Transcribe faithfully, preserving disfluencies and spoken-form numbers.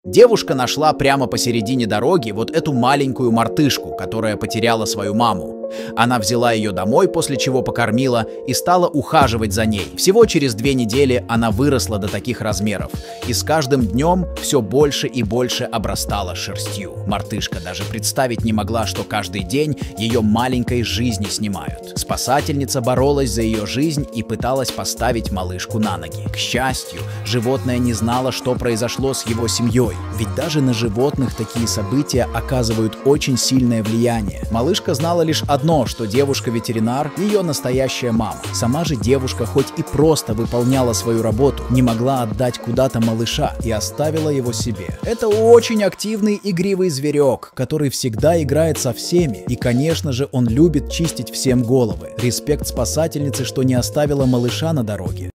Девушка нашла прямо посередине дороги вот эту маленькую мартышку, которая потеряла свою маму. Она взяла ее домой, после чего покормила и стала ухаживать за ней. Всего через две недели она выросла до таких размеров, и с каждым днем все больше и больше обрастала шерстью. Мартышка даже представить не могла, что каждый день ее маленькой жизни снимают. Спасательница боролась за ее жизнь и пыталась поставить малышку на ноги. К счастью, животное не знало, что произошло с его семьей, ведь даже на животных такие события оказывают очень сильное влияние. Малышка знала лишь одно Одно, что девушка-ветеринар – ее настоящая мама. Сама же девушка хоть и просто выполняла свою работу, не могла отдать куда-то малыша и оставила его себе. Это очень активный игривый зверек, который всегда играет со всеми. И, конечно же, он любит чистить всем головы. Респект спасательнице, что не оставила малыша на дороге.